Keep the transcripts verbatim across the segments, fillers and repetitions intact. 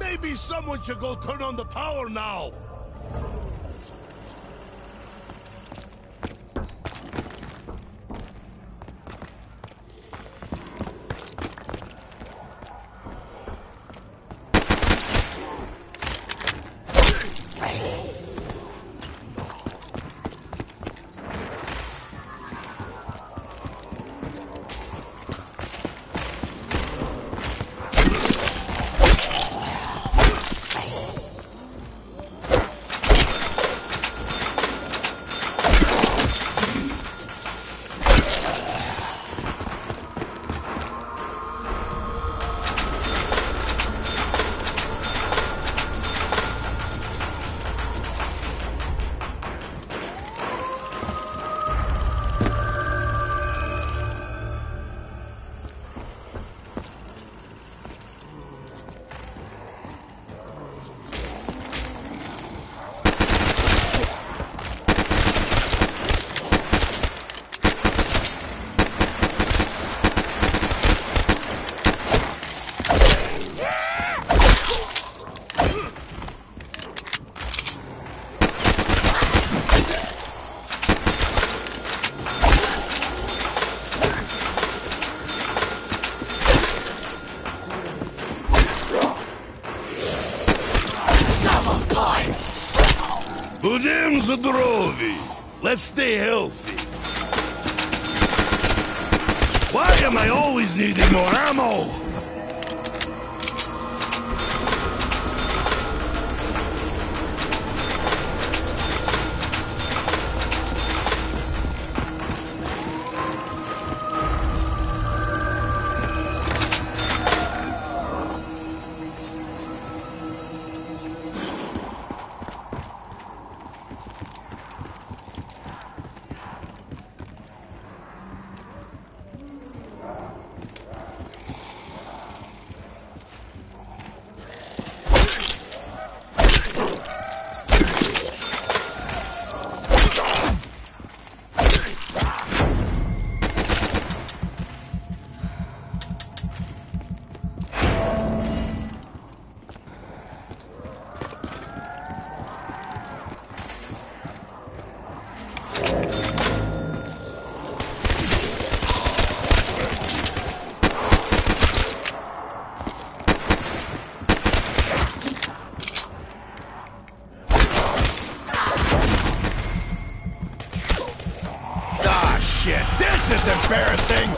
Maybe someone should go turn on the power now. Будем здоровы. Let's stay healthy. Why am I always needing more ammo? This is embarrassing!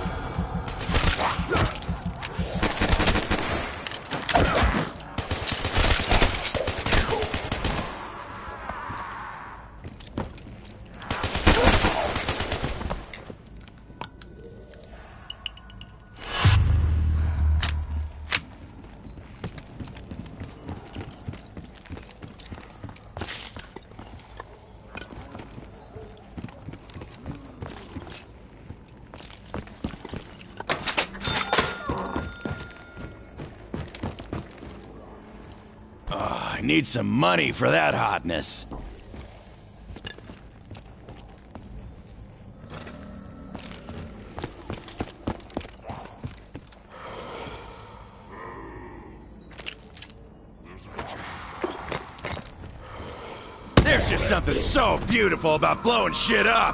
I need some money for that hotness. There's just something so beautiful about blowing shit up.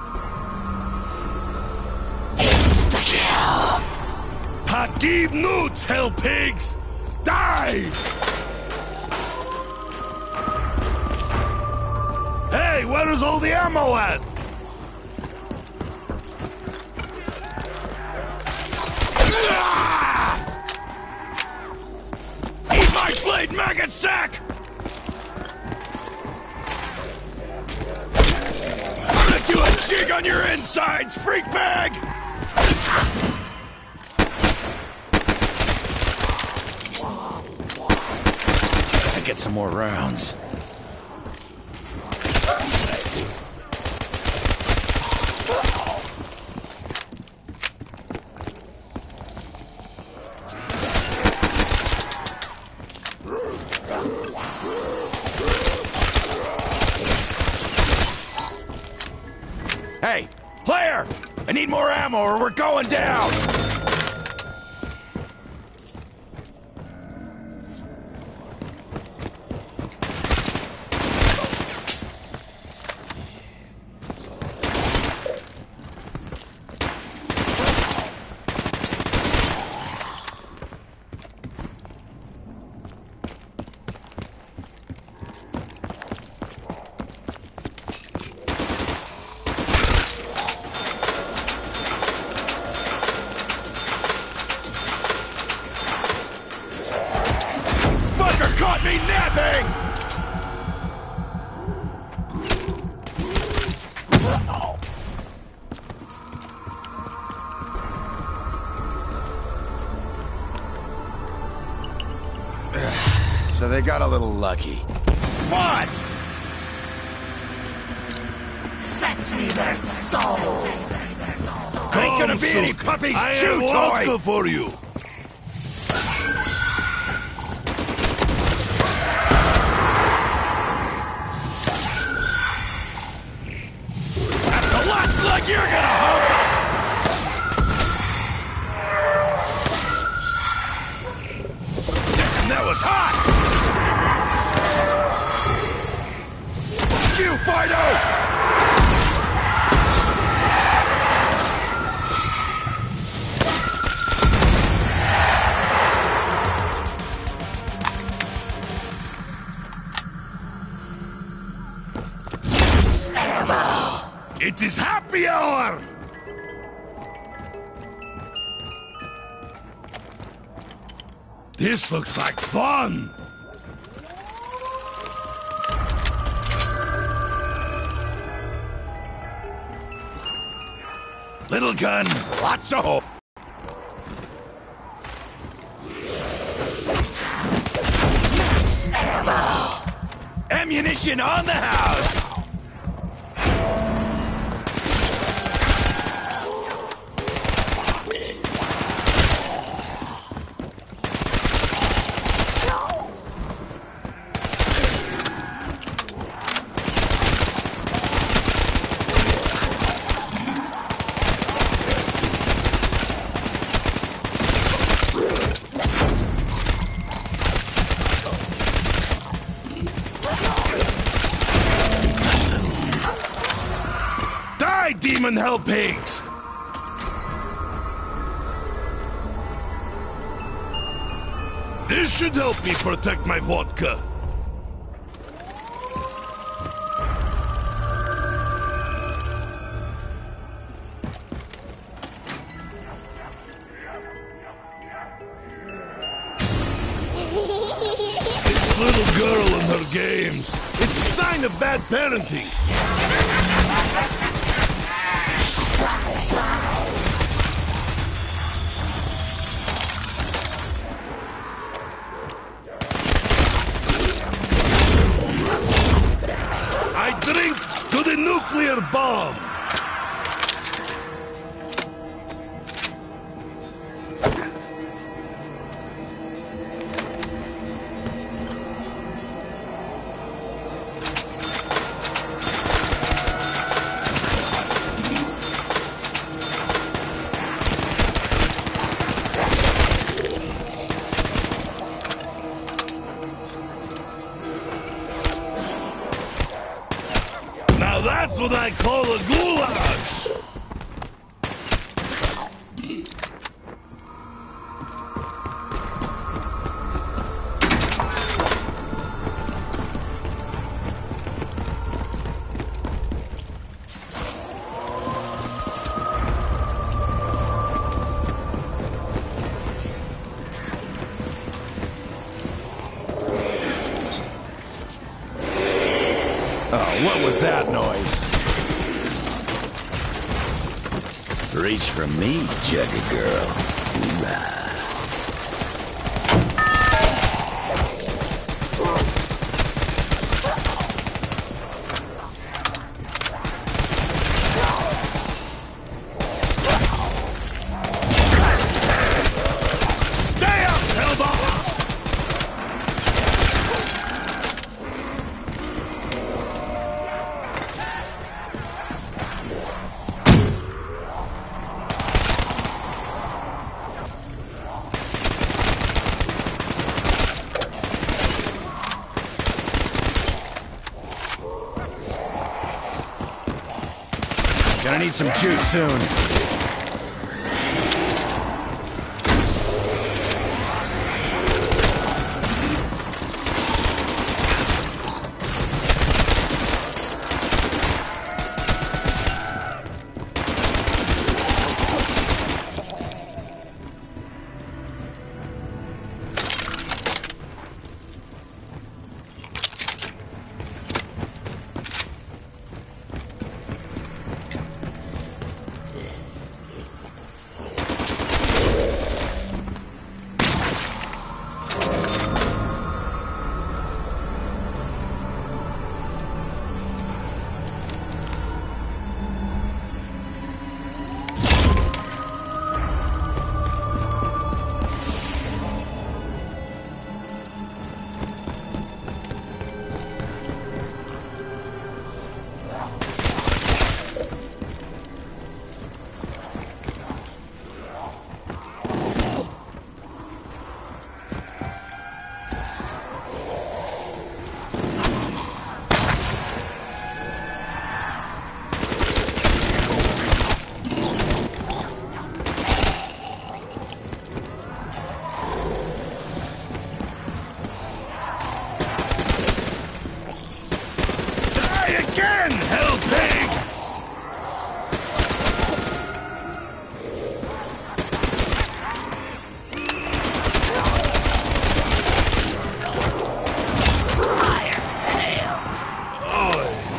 Insta-kill. Hagib newts, hell pigs! Die! Hey, where is all the ammo at? Ah! Eat my blade, maggot sack! I'm gonna do a jig on your insides, freak bag! Gotta get some more rounds. Hey, player! I need more ammo or we're going down! thing! So they got a little lucky. What? Fetch me their souls! Ain't gonna be any puppy chew toy! I have for you! That's the last slug you're gonna hump! Damn, that was hot! Fuck you, Fido! It is happy hour! This looks like fun! Little gun, Lots of hope. Ammunition on the house! demon hell pigs! This should help me protect my vodka. This little girl and her games. It's a sign of bad parenting. I drink to the nuclear bomb. Now that's what I call a goulash! Oh, what was that noise? Reach for me, Jugger girl. Hoorah. Stay up, hellbots! Gonna need some juice soon.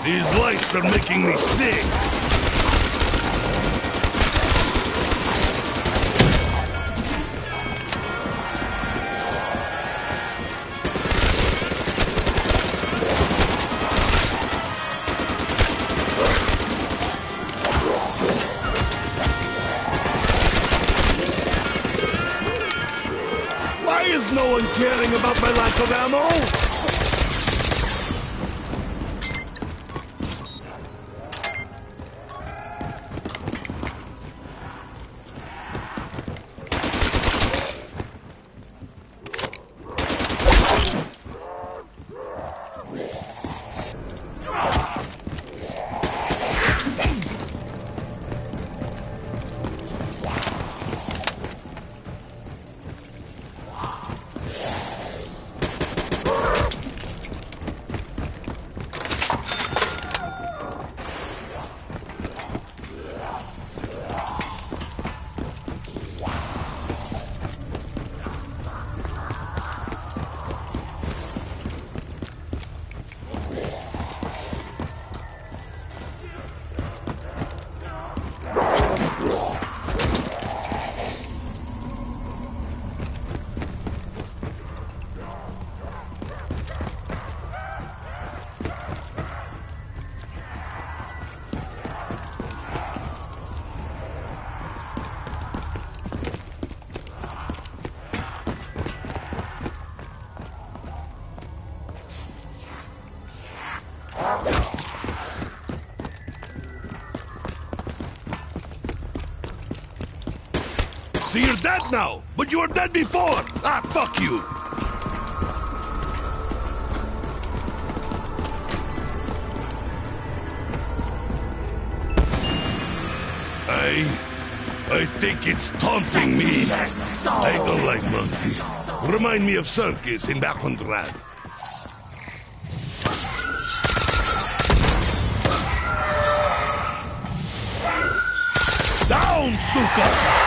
These lights are making me sick. Why is no one caring about my lack of ammo? So you're dead now, but you were dead before! Ah, fuck you! I... I think it's taunting me. I don't like monkeys. Remind me of circus in Backhandrat. Down, suka!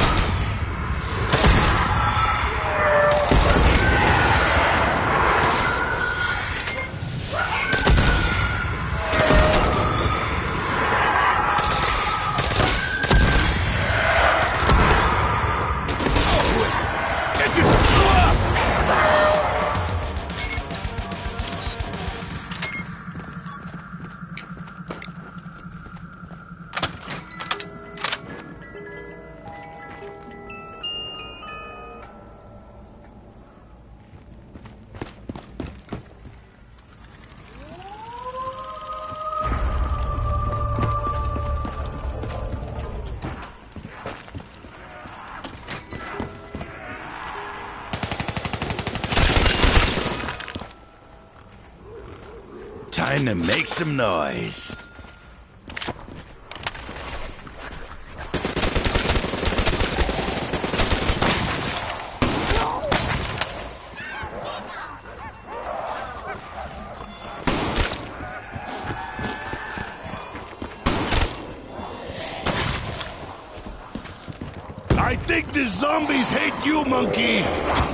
Time to make some noise. I think the zombies hate you, monkey!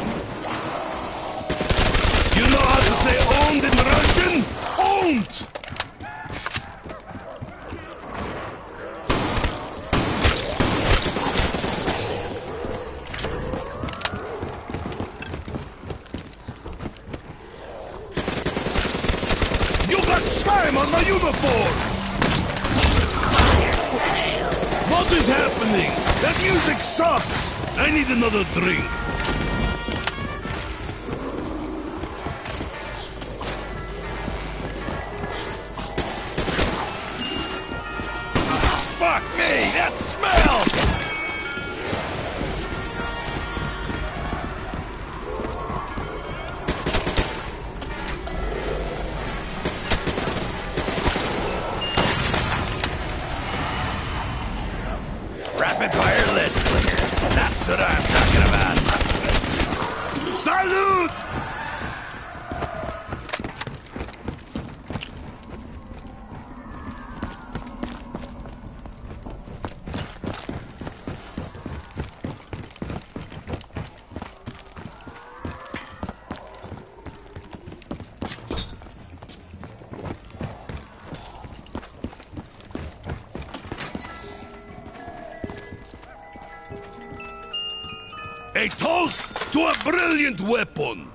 You know how to say owned in Russian? Owned! You got slime on my uniform! What is happening? That music sucks! I need another drink. Fuck me, that smells! Rapid fire lead slinger. That's what I'm talking about. Salute! A toast to a brilliant weapon!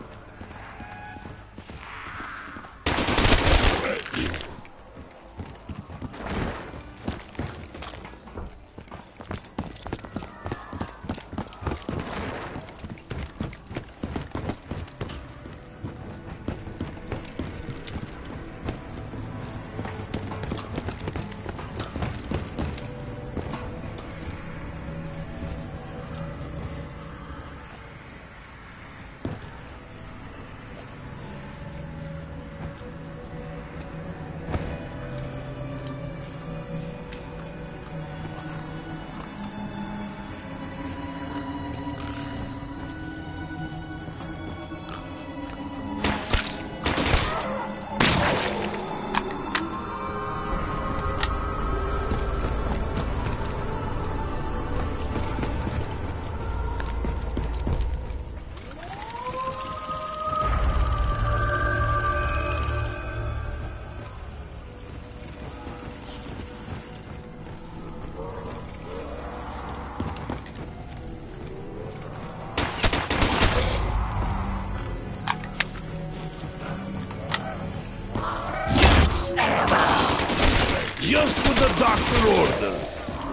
Just what the doctor ordered.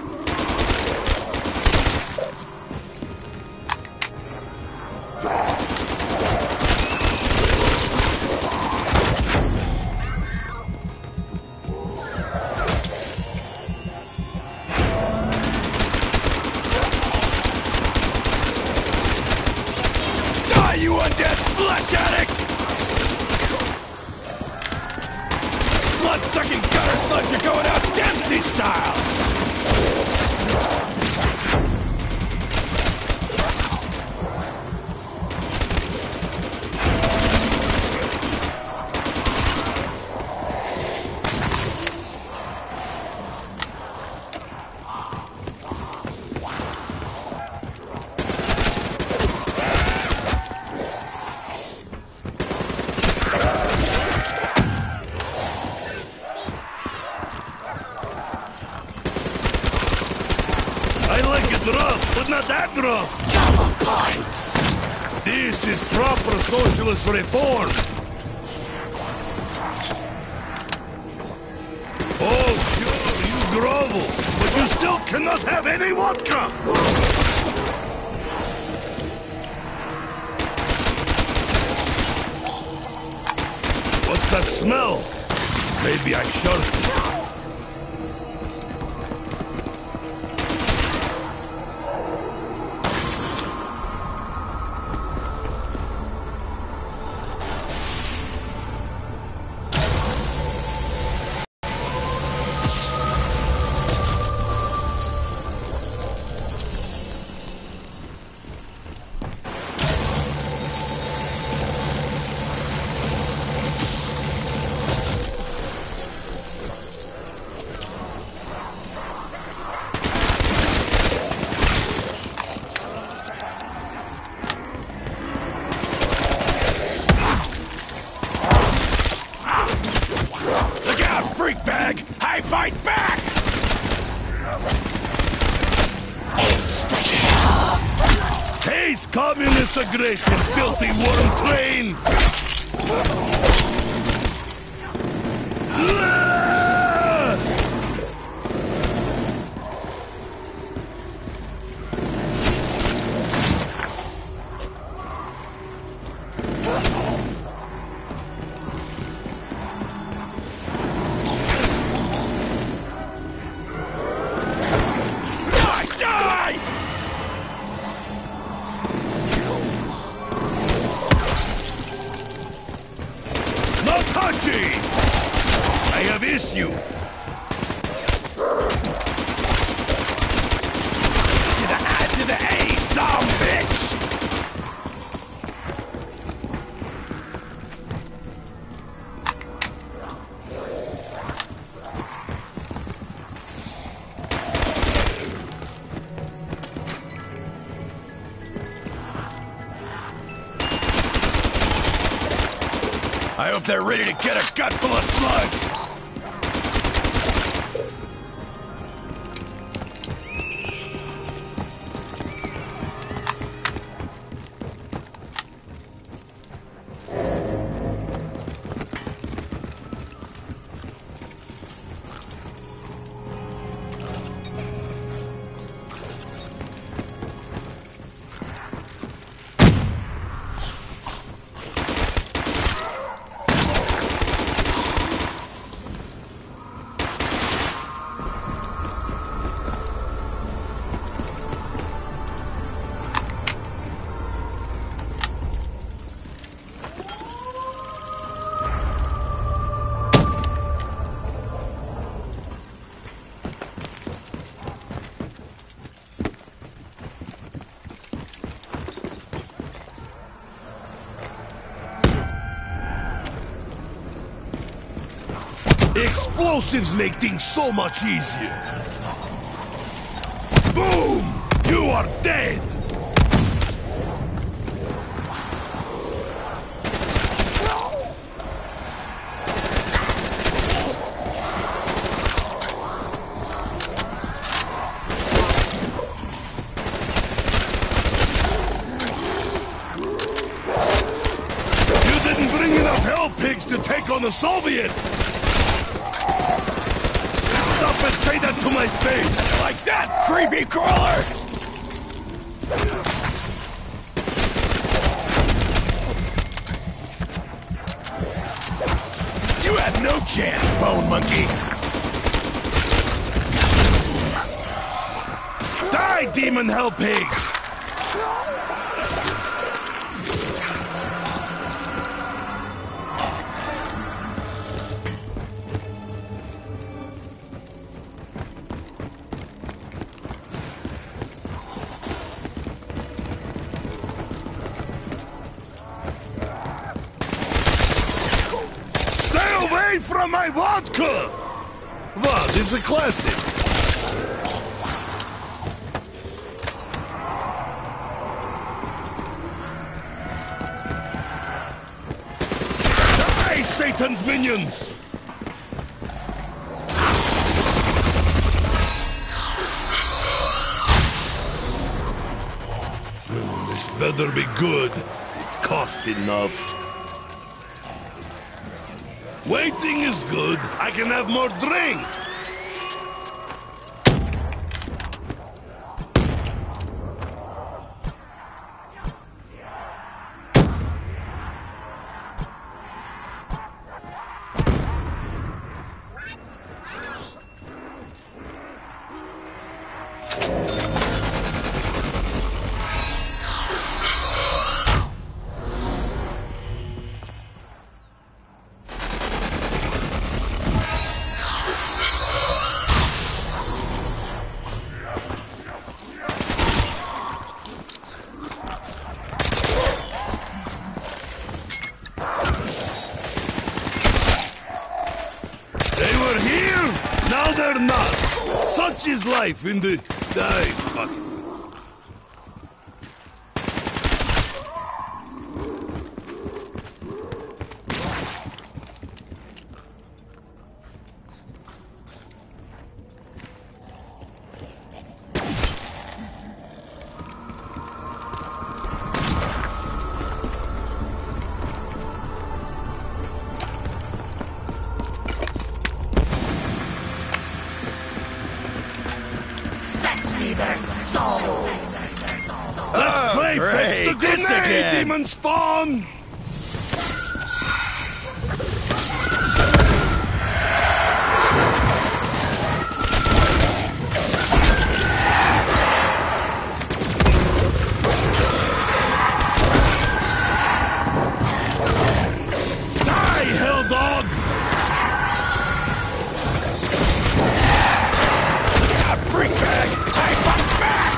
Die, you undead flesh addict! Blood-sucking gutter slugs are going out Dempsey style! I like it rough, but not that rough. Double points. This is proper socialist reform. Oh, sure, you grovel, but you still cannot have any vodka. What's that smell? Maybe I should. Freak bag! I fight back! Taste communist aggression, filthy worm train! I have issue. To the I to the A, some bitch! I hope they're ready to get a gut full of slugs! Explosives make things so much easier. Boom! You are dead! To take on the Soviets! Stand up and say that to my face! Like that, creepy crawler! You have no chance, Bone Monkey! Die, demon hell pigs! From my vodka! Wow, this is a classic. Die, Satan's minions! Hmm, this better be good. It cost enough. Waiting is good. I can have more drink. Now they're not. Such is life in the... Die, fuck it. Let's play fetch the grenade, demon spawn! Die, hell dog! Ah, freak bag! I fuck back!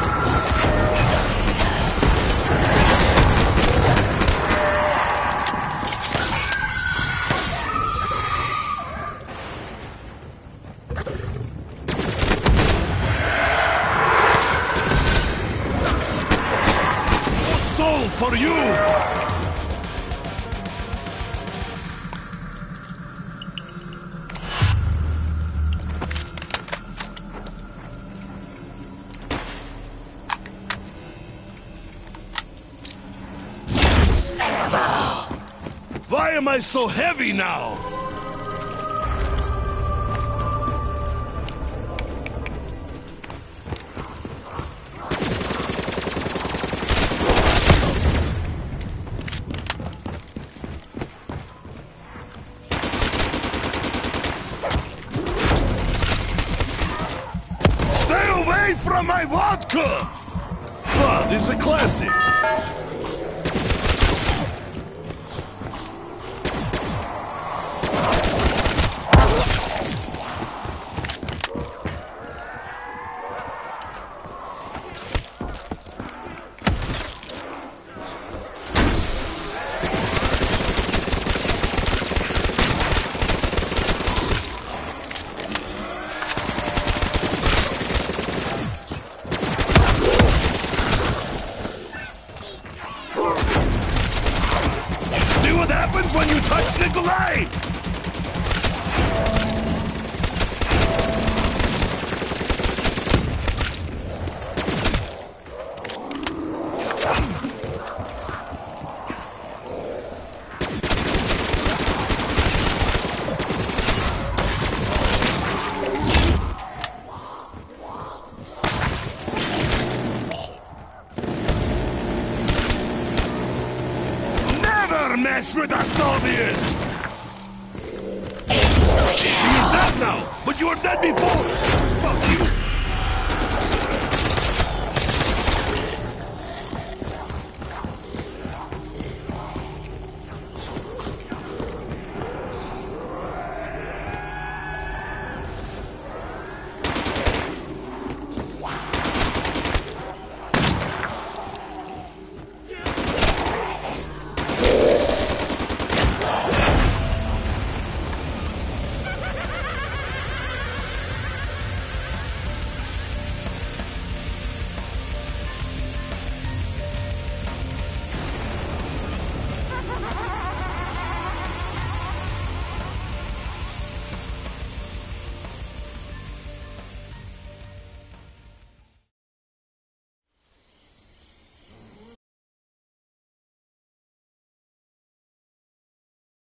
Soul for you! Why am I so heavy now? Stay away from my vodka! Wow, this is a classic. move when you touch Nikolai! Mess with a Soviet! He's dead now, but you were dead before! Fuck you!